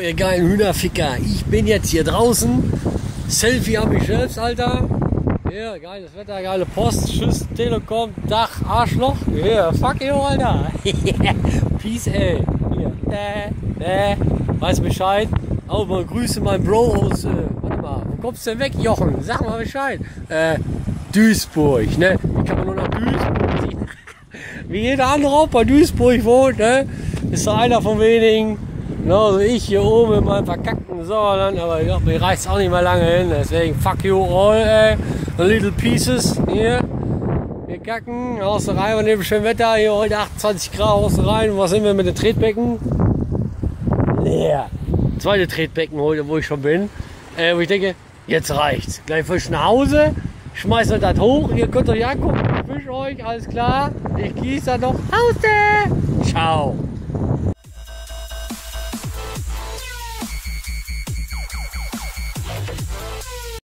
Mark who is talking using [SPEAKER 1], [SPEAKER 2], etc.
[SPEAKER 1] ihr geilen Hühnerficker, ich bin jetzt hier draußen. Selfie an mich selbst, Alter. Ja, geiles Wetter, geile Post, Tschüss, Telekom, Dach, Arschloch. Ja, fuck you, Alter. Peace, ey. Hier. Weiß Bescheid. Auch mal Grüße mein Bro aus, warte mal, wo kommst du denn weg, Jochen? Sag mal Bescheid. Duisburg, ne? Ich kann mal nur nach Duisburg ziehen. Wie jeder andere auch bei Duisburg wohnt, ne? Ist doch einer von wenigen. Genauso ich hier oben in meinem verkackten Sauerland, aber ich glaube, mir reicht es auch nicht mehr lange hin. Deswegen fuck you all, ey. The little pieces hier. Wir kacken, haust du rein bei dem schönen Wetter. Hier heute 28 Grad, haust du rein. Und was sind wir mit den Tretbecken? Leer. Zweite Tretbecken heute, wo ich schon bin. Wo ich denke, jetzt reicht's. Gleich frisch nach Hause. Schmeißt euch das hoch. Ihr könnt euch angucken. Ich fisch euch, alles klar. Ich gieße da noch. Hause. Ciao.